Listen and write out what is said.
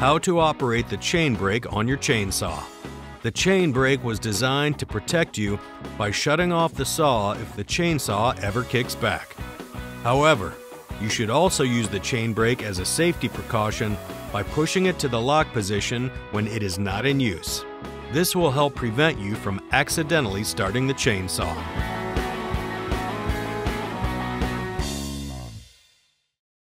How to operate the chain brake on your chainsaw. The chain brake was designed to protect you by shutting off the saw if the chainsaw ever kicks back. However, you should also use the chain brake as a safety precaution by pushing it to the lock position when it is not in use. This will help prevent you from accidentally starting the chainsaw.